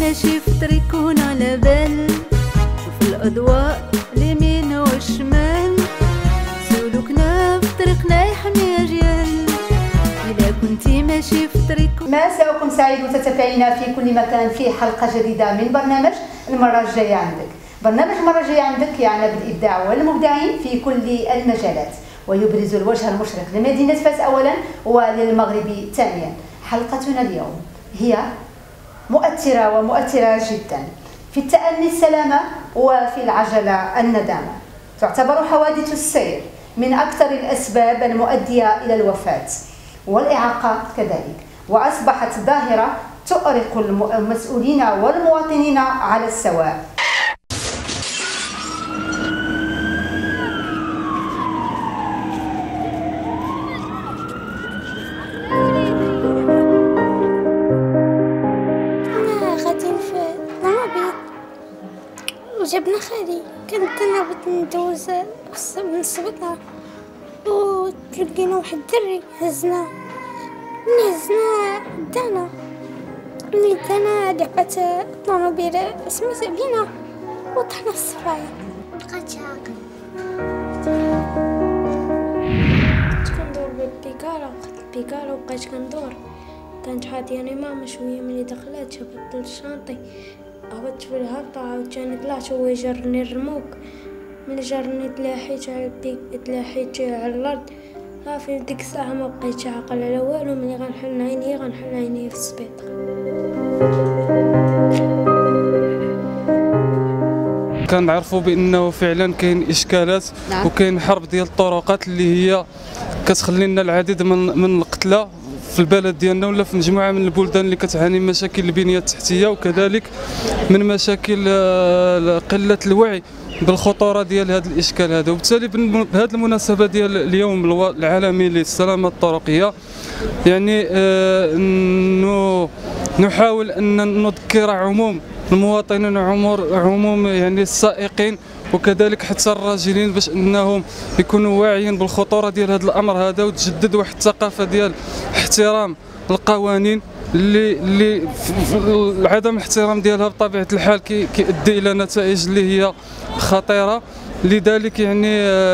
ماشي في طريقنا على بال، شوف الأضواء اليمين والشمال، سلوكنا في طريقنا يحمي أجيال. إذا كنتي ماشي في طريق. مساءكم سعيد متتابعينا في كل مكان في حلقة جديدة من برنامج المرة الجاية عندك. برنامج المرة الجاية عندك يعني بالإبداع والمبدعين في كل المجالات، ويبرز الوجه المشرق لمدينة فاس أولا وللمغرب ثانيا. حلقتنا اليوم هي مؤثرة جدا في التأني السلامة وفي العجلة الندامة. تعتبر حوادث السير من أكثر الأسباب المؤدية إلى الوفاة والإعاقة كذلك، وأصبحت ظاهرة تؤرق المسؤولين والمواطنين على السواء. وجبنا خالي، كنت انا بغيت ندوز من السبيطار وتلقينا واحد الدري هزنا دانا لعبت الطوموبيل سميتها بينا وطحنا في الصفاية. بقيت عاقل كنت كندور بالبيكارة وبقيت كندور، كانت حاطياني ماما شوية ملي دخلت شافت الشانطي، هبطت في الهبطة عاوتاني طلعت هو جرني الرموك، ملي جرني تلاحيت على الأرض. صافي ديك الساعة ما بقيتش عاقل على والو، ملي غنحل عيني في السبيطار. كنعرفوا بانه فعلا كاين اشكالات وكاين حرب ديال الطرقات اللي هي كتخلي العديد من القتلى في البلد ديالنا ولا في مجموعه من البلدان اللي كتعاني من مشاكل البنيه التحتيه، وكذلك من مشاكل قله الوعي بالخطوره ديال هذا الاشكال هذا. وبالتالي بهذه المناسبه ديال اليوم العالمي للسلامه الطرقيه، يعني نحاول ان نذكر عموم المواطنين وعموم يعني السائقين وكذلك حتى الراجلين باش انهم يكونوا واعيين بالخطوره ديال هذا الامر هذا، وتجدد واحد الثقافه ديال احترام القوانين اللي عدم الاحترام ديالها بطبيعه الحال كيؤدي الى نتائج اللي هي خطيره. لذلك يعني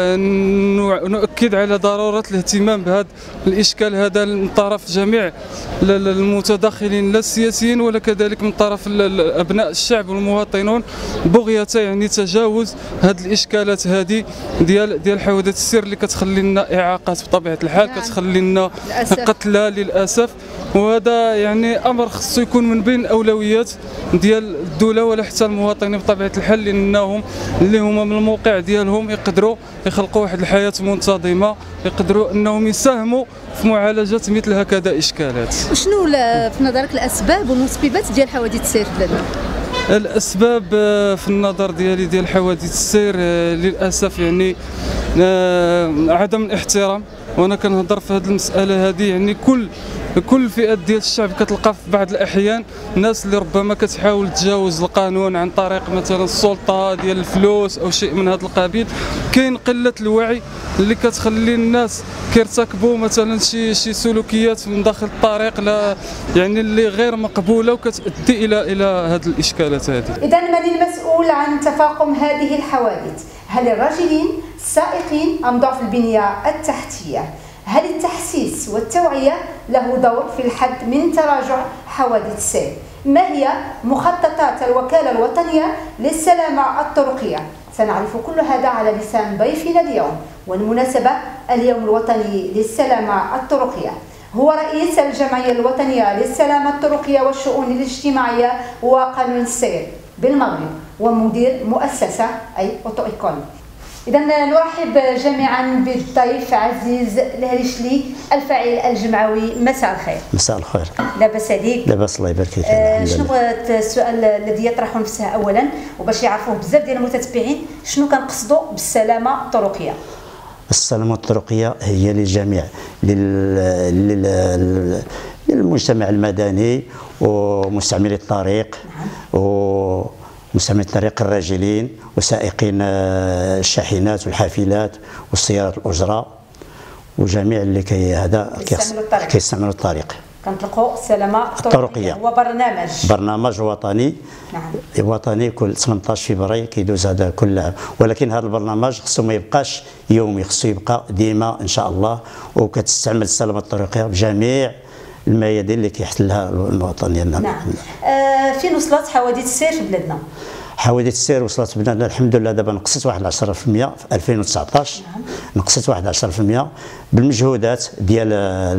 نؤكد على ضروره الاهتمام بهذا الاشكال هذا من طرف جميع المتدخلين لا السياسيين ولا كذلك من طرف ابناء الشعب والمواطنون، بغيه يعني تجاوز هذه الاشكالات هذه ديال حوادث السير اللي كتخلي لنا اعاقات بطبيعه الحال، كتخلي لنا قتلى للاسف. وهذا يعني امر خصو يكون من بين الاولويات ديال الدوله ولا حتى المواطنين بطبيعه الحال، لانهم اللي هما من الموقع ديالهم يقدروا يخلقوا واحد الحياه منتظمه، يقدروا انهم يساهموا في معالجه مثل هكذا اشكالات. شنو في نظرك الاسباب والمسببات ديال حوادث السير في بلادنا؟ الاسباب في النظر ديالي ديال حوادث السير للاسف يعني عدم الاحترام. وانا كنهضر في هذه المساله هذه يعني كل الفئات ديال الشعب كتلقى في بعض الاحيان ناس اللي ربما كتحاول تجاوز القانون عن طريق مثلا السلطه ديال الفلوس او شيء من هذا القبيل. كاين قله الوعي اللي كتخلي الناس كيرتكبوا مثلا شي سلوكيات من داخل الطريق لا يعني اللي غير مقبوله وكتؤدي الى هذه الاشكالات هذه. اذا من المسؤول عن تفاقم هذه الحوادث؟ هل الراجلين السائقين ام ضعف البنيه التحتيه؟ هل التحسيس والتوعية له دور في الحد من تراجع حوادث السير؟ ما هي مخططات الوكالة الوطنية للسلامة الطرقية؟ سنعرف كل هذا على لسان ضيفنا اليوم. والمناسبة اليوم الوطني للسلامة الطرقية هو رئيس الجمعية الوطنية للسلامة الطرقية والشؤون الاجتماعية وقانون السير بالمغرب ومدير مؤسسة أي أوتو إيكول. إذا نرحب جميعا بالضيف عزيز الهريشلي الفاعل الجمعوي. مساء الخير. مساء الخير. لاباس عليك؟ لاباس الله يبارك فيك. شنو هو السؤال الذي يطرح نفسه اولا وباش يعرفوه بزاف ديال المتتبعين، شنو كنقصدوا بالسلامه الطرقيه؟ السلامه الطرقيه هي للجميع، للمجتمع المدني ومستعملي الطريق ومستعملي الطريق الراجلين وسائقين الشاحنات والحافلات والسيارات الاجره وجميع اللي كيستعملوا الطريق. كنطلقوا السلامه الطرقيه. هو برنامج وطني. نعم. وطني كل 18 فبراير كيدوز هذا كل عام، ولكن هذا البرنامج خصو ما يبقاش يومي، خصو يبقى ديما ان شاء الله، وكتستعمل السلامه الطرقيه بجميع الميادين اللي كيحتلها الوطن ديالنا. نعم. فين وصلت حوادث السير في بلادنا؟ حوادث السير وصلت في بلادنا الحمد لله دابا نقصت واحد 10% في 2019. نعم. نقصت واحد 10% بالمجهودات ديال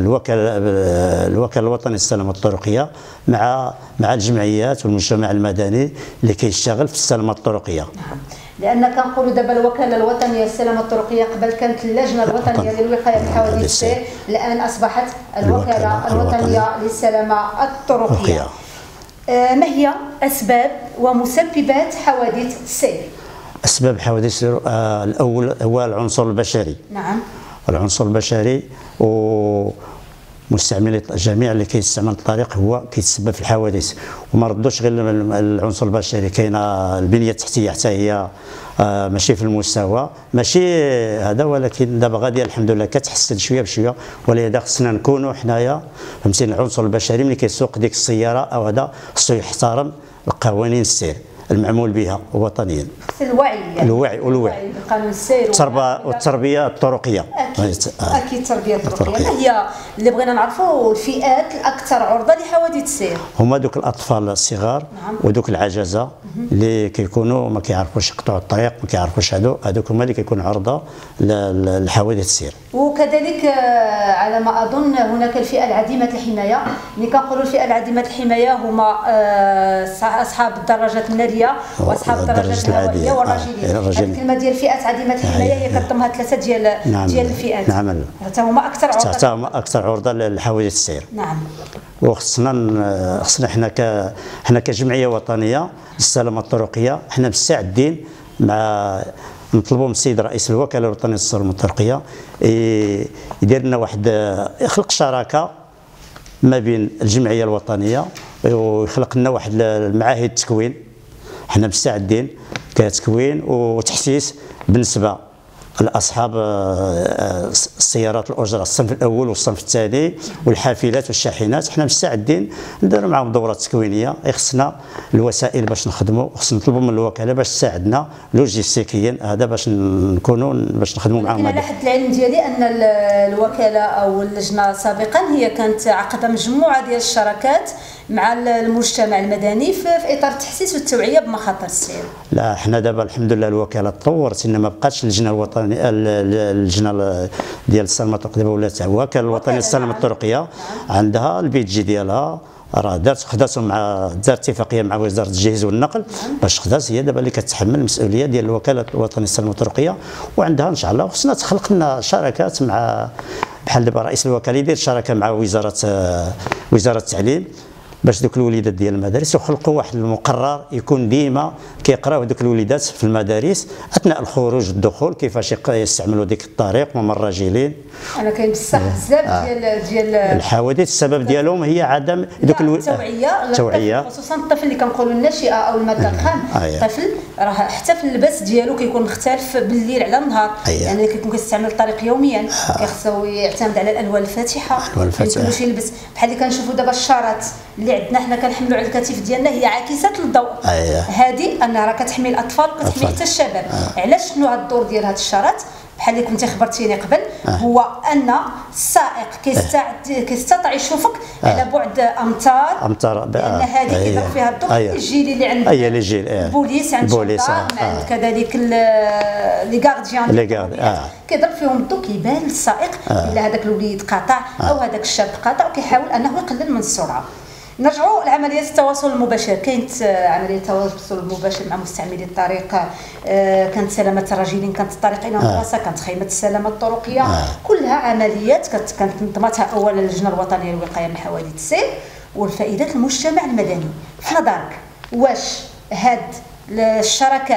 الوكاله الوطني للسلامه الطرقيه مع الجمعيات والمجتمع المدني اللي كيشتغل في السلامه الطرقيه. نعم. لان كنقولوا دابا الوكاله الوطنيه للسلامه الطرقيه، قبل كانت اللجنه الوطنيه للوقايه من حوادث السير، الان اصبحت الوكاله الوطنيه للسلامه الطرقيه. ما هي اسباب ومسببات حوادث السير؟ اسباب حوادث السير الاول هو العنصر البشري. نعم. العنصر البشري ومستعملي جميع اللي كيستعمل الطريق هو كيتسبب في الحوادث، وما ردوش غير العنصر البشري، كاينه البنيه التحتيه حتى هي ماشي في المستوى، ماشي هذا، ولكن دابا غادي الحمد لله كتحسن شويه بشويه، ولهذا خصنا نكونوا حنايا فهمتيني العنصر البشري ملي كيسوق ديك السياره او هذا خصو يحترم القوانين السير المعمول بها وطنيا. الوعي يعني. الوعي بقانون السير والتربيه الطرقيه. اكيد التربيه الطرقيه. ما هي اللي بغينا نعرفوا الفئات الاكثر عرضه لحوادث السير؟ هما دوك الاطفال الصغار. نعم. ودوك العجزه اللي كيكونوا ما كيعرفوش يقطعوا الطريق، ما كيعرفوش هذوك هما اللي كيكونوا عرضه لحوادث السير. وكذلك على ما اظن هناك الفئه العديمه الحمايه. ملي كنقولوا الفئه العديمه الحمايه هما اصحاب الدراجات الناريه واصحاب الدراجات الهوائيه والراجلين. هذه الكلمه ديال فئات عديمه الحمايه هي كتضمها ثلاثه ديال الفئات. نعم. حتى هما اكثر عرضه لحوادث السير. نعم. وخصنا حنا كجمعيه وطنيه للسلامه الطرقيه حنا مستعدين مع نطلبوا من السيد رئيس الوكاله الوطنيه للسلامه الطرقيه يدير لنا واحد، يخلق شراكه ما بين الجمعيه الوطنيه ويخلق لنا واحد المعاهد التكوين. حنا مستعدين كتكوين وتحسيس بالنسبه لاصحاب السيارات الاجره الصنف الاول والصنف الثاني والحافلات والشاحنات. حنا مستعدين نديروا معهم دورات تكوينيه. خصنا الوسائل باش نخدموا، خصنا نطلبوا من الوكاله باش تساعدنا لوجيستيكيا هذا باش نخدموا معهم. على حد العلم ديالي ان الوكاله او اللجنه سابقا هي كانت عقد مجموعه ديال الشراكات مع المجتمع المدني في اطار التحسيس والتوعيه بمخاطر السير. لا حنا دابا الحمد لله الوكاله تطورت، انما ما بقاتش اللجنه الوطنيه اللجنه ديال السلامه الطرقيه ولات الوكاله الوطنيه للسلامه الطرقيه. عندها البي جي ديالها، راه دارت اتفاقيه مع وزاره الجهاز والنقل باش خدات هي دابا اللي كتحمل المسؤوليه ديال الوكاله الوطنيه للسلامه الطرقيه، وعندها ان شاء الله خصنا تخلق لنا شراكات مع بحال دابا رئيس الوكاله يدير شراكه مع وزاره التعليم باش دوك الوليدات ديال المدارس يخلقوا واحد المقرر يكون ديما كيقراو دوك الوليدات في المدارس اثناء الخروج والدخول كيفاش يستعملوا ديك الطريق وما الراجلين. انا كاين بصح بزاف ديال الحوادث السبب ديالهم هي عدم دوك التوعيه، خصوصا الطفل اللي كنقولوا الناشئه او الماده الخام. الطفل راه حتى في اللباس ديالو كيكون مختلف بالليل على النهار. يعني كيكون كيستعمل الطريق يوميا، كيخصو يعتمد على الالوان الفاتحه. كلشي يلبس بحال اللي كنشوفوا دابا الشارات اللي عندنا حنا كنحملوا على الكتف ديالنا هي عاكسات للضوء. هذه انها راه كتحمي الاطفال وكتحمي حتى الشباب. علاش شنو هذا الدور ديال هذه الشارات؟ بحال اللي كنتي خبرتيني قبل، هو ان السائق كيستطيع يشوفك على بعد امتار، لان هذه كيضرب فيها الضوء. الجيل اللي عند البوليس، عند الشرطه، عند كذلك لي غارديان كيضرب فيهم الضوء، كيبان للسائق الا هذاك الوليد قاطع او هذاك الشاب قاطع، وكيحاول انه يقلل من السرعه. نرجعوا لعمليه التواصل المباشر. كاينت عمليه التواصل المباشر مع مستعملي الطريق، كانت سلامه الراجلين، كانت الطريق الى المدرسه، كانت خيمه السلامه الطرقيه. كلها عمليات كانت نظمتها اولا اللجنه الوطنيه للوقايه من حوادث السير والفائدات المجتمع المدني. في نظرك واش هاد الشراكات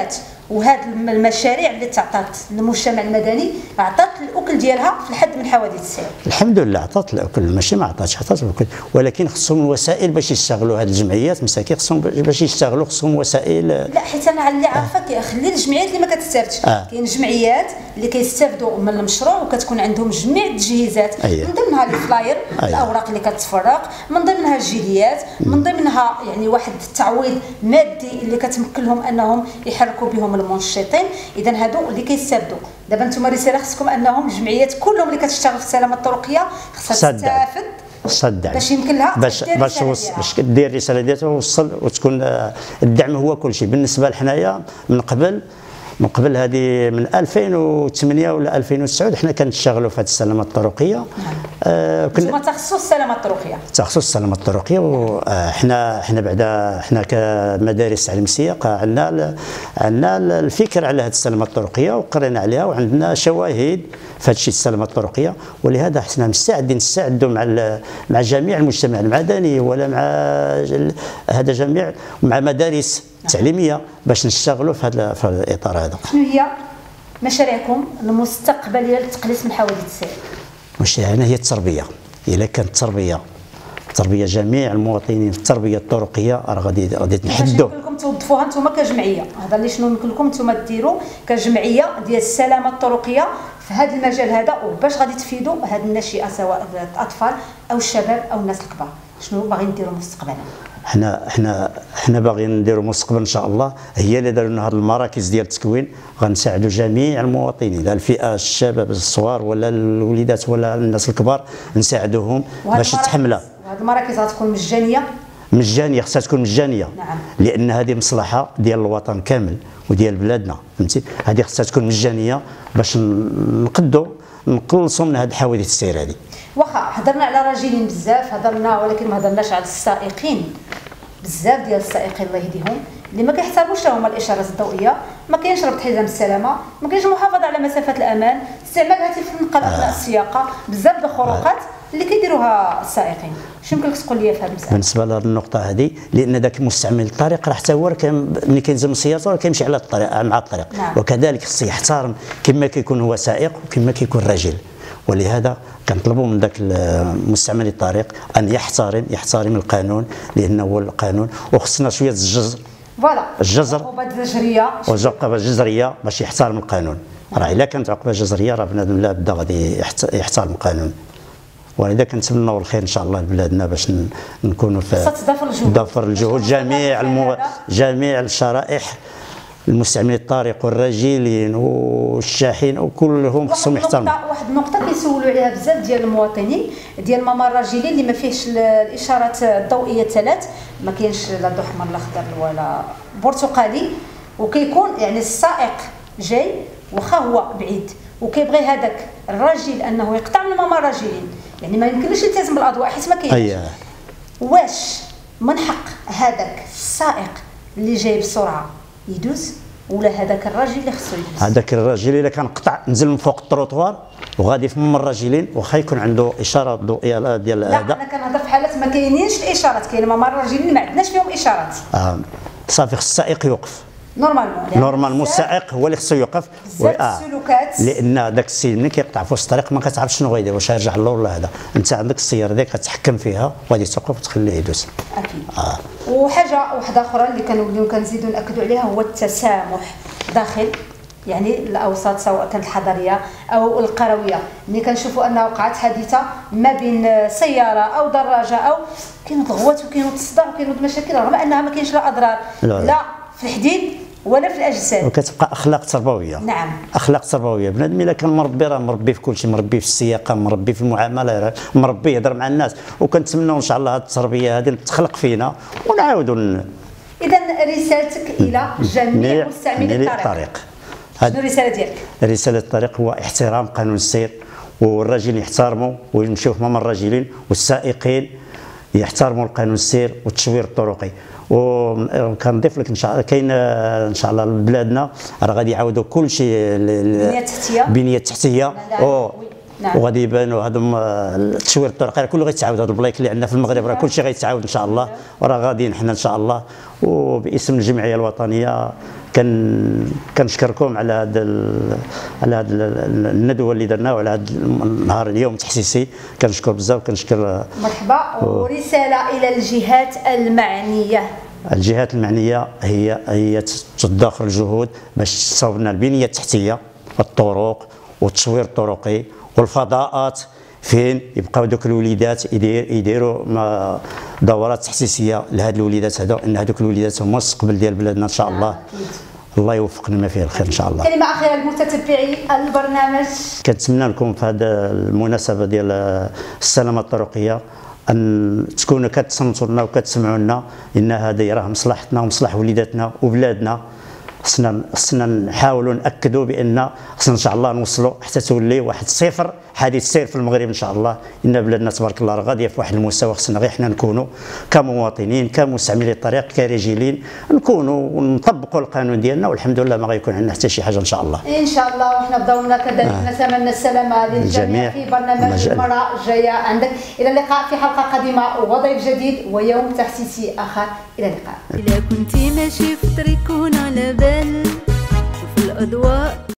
وهاد المشاريع اللي تعطات للمجتمع المدني عطات الاكل ديالها في الحد من حوادث السير. الحمد لله عطات الاكل، ماشي ما عطات الاكل، ولكن خصهم الوسائل باش يشتغلوا. هاد الجمعيات مساكين خصهم باش يشتغلوا خصهم وسائل. لا حيت انا اللي عارفه خلي الجمعيات اللي ما كتستافدش. كاين جمعيات اللي كيستافدوا من المشروع وكتكون عندهم جميع التجهيزات، من ضمنها الفلاير، الاوراق اللي كتفرق، من ضمنها الجيليات، من ضمنها يعني واحد التعويض مادي اللي كتمكن لهم انهم يحركوا بهم المنشطين. اذا هادو اللي كيستافدوا. دابا نتوما رساله خصكم انهم الجمعيات كلهم اللي كتشتغل في السلامه الطرقيه خصها تستافد صدق باش يمكن لها باش دير الرساله ديالها وتوصل وتكون الدعم هو كل شيء. بالنسبه لحنايا من قبل هذه من 2008 ولا 2009 حنا كنشتغلوا في هذه السلامه الطرقيه. كنا تخصص السلامه الطرقيه، تخصص السلامه الطرقيه. وحنا بعدا حنا كمدارس تعليم السياقه عندنا الفكر على هذه السلامه الطرقيه وقرينا عليها وعندنا شواهد في هذا الشيء السلامه الطرقيه. ولهذا حنا مستعدين نستعدوا مع جميع المجتمع المدني ولا مع هذا جميع مع مدارس تعليميه باش نشتغلوا في هذا الاطار هذا. شنو هي مشاريعكم المستقبليه للتقليص من حوادث السير؟ مشاريعنا هي التربيه. الا كانت تربيه جميع المواطنين في التربيه الطرقيه راه غادي نحدوا. يمكن لكم توظفوها انتم كجمعيه، هذا اللي شنو يمكن لكم انتم ديروا كجمعيه ديال السلامه الطرقيه في هذا المجال هذا، وباش غادي تفيدوا هذه الناشئه سواء الاطفال او الشباب او الناس الكبار. شنو باغيين ديروا مستقبلا؟ حنا باغيين نديروا مستقبل ان شاء الله. هي اللي داروا لنا هذه المراكز ديال التكوين غنساعدوا جميع المواطنين، لا الفئه الشباب الصغار ولا الوليدات ولا الناس الكبار، نساعدوهم باش تتحملها. وهذه المراكز غتكون مجانيه، خصها تكون مجانيه. نعم. لان هذه مصلحه ديال الوطن كامل وديال بلادنا، فهمتي؟ هذه خصها تكون مجانيه باش نقلصوا من هذه الحوادث السير هذه. واخا هضرنا على راجلين بزاف ولكن ما هضرناش على السائقين. بزاف ديال السائقين الله يهديهم اللي ما كيحترموش لهم الاشارات الضوئيه، ما كاينش ربط حزام السلامه، ما كاينش المحافظه على مسافه الامان، استعمال هاتف النقل اثناء السياقه، بزاف د الخروقات اللي كيديروها السائقين. شنو يمكن لك تقول لي في هذه المساله؟ بالنسبه لهذه النقطه هذه، لان ذاك مستعمل الطريق راه حتى هو ملي كينزل من السياره راه كيمشي على الطريق مع الطريق. نعم. وكذلك خصو يحترم كما كيكون هو سائق وكما كيكون راجل. ولهذا كنطلبوا من ذاك مستعمل الطريق ان يحترم القانون، لانه هو القانون. وخصنا شويه الجزر والعقوبه الجزريه باش يحترم القانون. راه الا كانت عقوبه جزريه راه بنادم لا بدا غادي يحترم القانون. ولذا كنتمنوا الخير ان شاء الله لبلادنا باش نكونوا في تضافر الجهود جميع الشرائح، المستعملين الطريق والراجلين والشاحين وكلهم خصهم يحترموا. واحد النقطه كيسولوا عليها بزاف ديال المواطنين ديال ممر الراجلين اللي ما فيهش الاشارات الضوئيه الثلاث، ما كاينش لا ضوء احمر لا اخضر ولا برتقالي، وكيكون يعني السائق جاي واخا هو بعيد وكيبغي هذاك الراجل انه يقطع من ممر الراجلين، يعني ما يمكنلوش يلتزم بالاضواء حيت ما كاينش. واش من حق هذاك السائق اللي جاي بسرعه يدوز ولا هذاك الراجل اللي خصو يدوز؟ هذاك الراجل الا كان قطع نزل من فوق التروطوار وغادي في ممر الراجلين واخا يكون عنده اشاره ضوئيه ديال هذا. لا انا كنهضر في حالات ما كاينينش الاشارات، كاين ممر الراجلين اللي ما عندناش فيهم اشارات. صافي خص السائق يوقف. نورمالمون السائق هو اللي خصو يوقف. السلوكات لان ذاك السيد ملي كيقطع في وسط الطريق ما كتعرفش شنو غيدير، واش يرجع للور ولا هذا. انت عندك السياره ديالك كتحكم فيها وغادي توقف وتخليه يدوز. اكيد. وحاجه واحده اخرى اللي كنوليو كنزيدوا ناكدوا عليها هو التسامح داخل يعني الاوساط سواء كانت الحضريه او القرويه. ملي كنشوفوا ان وقعت حادثه ما بين سياره او دراجه او كاينوا ضغوات وكاينوا الصداع وكاينوا المشاكل رغم انها ما كاينش لا اضرار لا في الحديد ولا في الاجساد، وكتبقى اخلاق تربويه. نعم، اخلاق تربويه. بنادم الا كان مربي راه مربي في كل شيء، مربي في السياقه، مربي في المعامله، مربي يهضر مع الناس. وكنتمنوا ان شاء الله هذه التربيه هذه تخلق فينا ونعاودوا. اذا رسالتك الى جميع مستعملي الطريق شنو الرساله ديالك؟ رساله الطريق هو احترام قانون السير، والراجل يحترموا ويمشيو في ممر الراجلين، والسائقين يحترموا القانون السير والتشوير الطرقي. وكنضيف لك ان شاء الله كاين ان شاء الله بلادنا راه غادي يعاودوا كل شيء البنيه التحتيه نعم. وغادي يبانوا هذم التشوير الطرق كله غيتعاود. هذا البلايك اللي عندنا في المغرب راه كلشي غيتعاود ان شاء الله، وراه غاديين حنا ان شاء الله. وباسم الجمعيه الوطنيه كنشكركم على هذا الندوه اللي درنا، وعلى هذا النهار اليوم التحسيسي. كنشكر بزاف، كنشكر. مرحبا. ورساله الى الجهات المعنيه. الجهات المعنيه هي تتضافر الجهود باش تصاوب لنا البنيه التحتيه، الطرق والتشوير الطرقي والفضاءات، فين يبقاو دوك الوليدات يديروا دورات تحسيسيه لهاد الوليدات هذو، ان هذوك الوليدات هما المستقبل ديال بلادنا ان شاء الله. الله يوفقنا ما فيه الخير ان شاء الله. كلمه اخيره لمتتبعي البرنامج. كنتمنى لكم في هذه المناسبه ديال السلامه الطرقيه ان تكونوا كتصنتوا لنا وكتسمعوا لنا، ان هذه راه مصلحتنا ومصلح وليداتنا وبلادنا. خصنا نحاولوا ناكدوا بان خصنا ان شاء الله نوصلوا حتى تولي واحد صفر حادث سير في المغرب ان شاء الله. ان بلادنا تبارك الله راه غاديه في واحد المستوى، خصنا غير حنا نكونوا كمواطنين كمستعملي الطريق كرجالين نكونوا ونطبقوا القانون ديالنا، والحمد لله ما غيكون عندنا حتى شي حاجه ان شاء الله. ان شاء الله. وحنا بدورنا كذلك نتمنى السلامه للجميع في برنامج المراه الجايه عندك. الى اللقاء في حلقه قادمه وضيف جديد ويوم تحسيسي اخر. الى اللقاء. إذا كنتي ماشي في طريق كون على بال، شوف الأضواء